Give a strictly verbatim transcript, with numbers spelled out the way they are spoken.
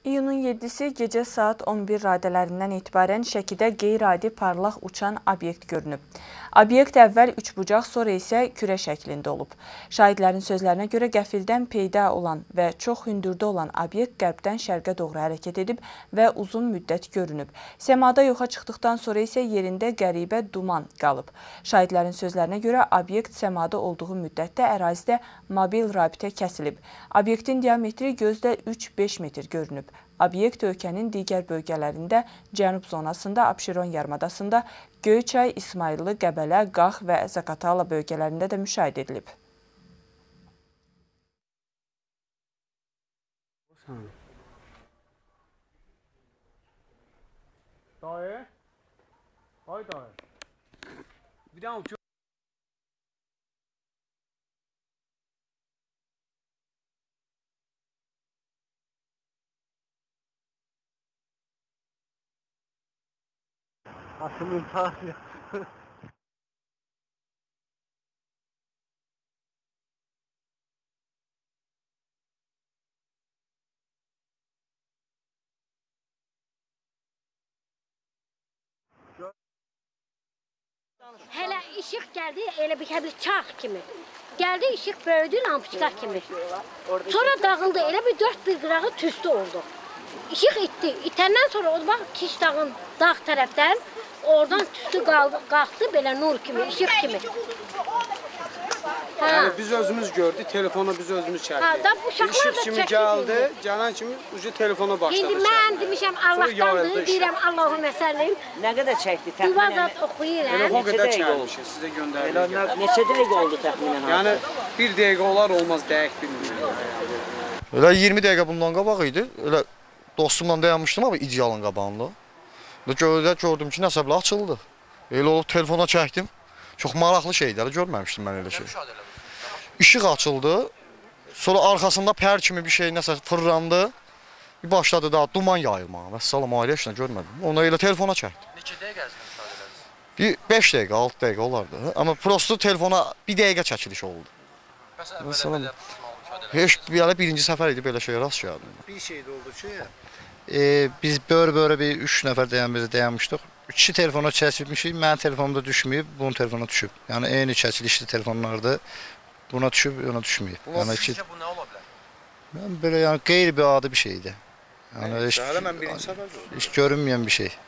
İyunun yeddisi gecə saat on bir radələrindən etibarən Şəkidə qeyri-adi parlaq uçan obyekt görünüb. Obyekt əvvəl üçbucaq, sonra isə kürə şəklində olub. Şahidlərin sözlərinə görə qəfildən peyda olan və çox hündürdə olan obyekt qərbdən şərqə doğru hərəkət edib və uzun müddət görünüb. Səmada yoxa çıxdıqdan sonra isə yerində qəribə duman qalıb. Şahidlərin sözlərinə görə obyekt səmada olduğu müddətdə ərazidə mobil rabitə kəsilib. Obyektin diametri gözlə üç beş metr görünüb. Obyekt ölkənin digər bölgələrində, Cənub zonasında, Abşeron yarımadasında, Göyçay, İsmayıllı, Qəbələ, Qax və Zaqatala bölgələrində də müşahidə edilib. Dayı? Ay dayı. Bir daha uçuyor. Asımın tarihi. Hələ işıq gəldi, elə bir bir çağ kimi. Gəldi, işıq böyüdü, lampuçka kimi. Sonra dağıldı, elə bir dörd bir qırağı tüstü oldu. İşıq itdi. İtəndən sonra o bax Kiş dağın dağ tərəfdən oradan tüstü qalxdı belə nur kimi, işıq kimi. Yani biz özümüz gördük, telefonu biz özümüz çəkdik. İşıq kimi gəldi, gələn kimi ucu telefona başladı. İndi mən demişəm Allahdandır, deyirəm Allahümme səllim. Nə qədər çəkdi təxminən? Duvazat oxuyuram. Telefon qədər çəkmişik, sizə göndərildik. Neçə dəqiqə oldu təxminən? Yəni bir dəqiqə olar olmaz, dəqiq bilmiyorum. Elə iyirmi dəqiqə bundan qabaq idi. Elə dostumla dayanmışdım ama idealın qabağında. Göydə gördüm ki, nəsə belə açıldı. Elə olub telefona çəkdim. Çox maraqlı şeydi, elə görməmişdim mən elə şey. İşıq açıldı. Sonra arkasında pər kimi bir şey nəsə fırlandı. Bir başladı da duman yayılmağa. Vəssalam, ailə işlə görmədim. Ona elə telefona çəkdim. Neçə dəqiqə ərzində müşahidə edərsiniz? Bir beş dəqiqə, altı dəqiqə olardı. Amma prosto telefona bir dəqiqə çəkiliş oldu. Bəs əvvələ belə müşahidə edərsiniz? Heç belə birinci səfər idi, belə şeyə rast gəldim. Bir şey de oldu ki, e, biz böyle-böyle bir üç nəfər dayanmışıq, dayanmışdıq. İki telefona çəkilmişik, mənim telefonumda düşməyib, bunun telefona düşüb. Yəni eyni çəkilişli telefonlardır. Buna düşüb, ona düşməyib. Yəni sizcə bu nə ola bilər? Yəni belə yəni qeyri bir adi bir şeydir. Yəni heç, Hələ mən birinci səfər gördüm. heç görünməyən bir şey.